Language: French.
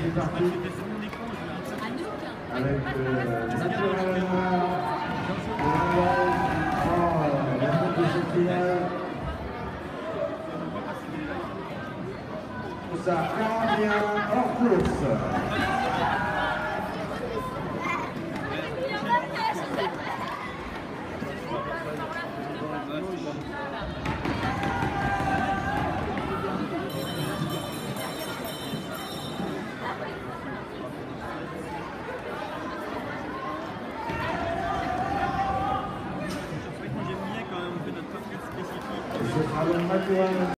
c'est parti. Avec naturellement la compétition finale. Ça revient hors course. Ce sera le matin.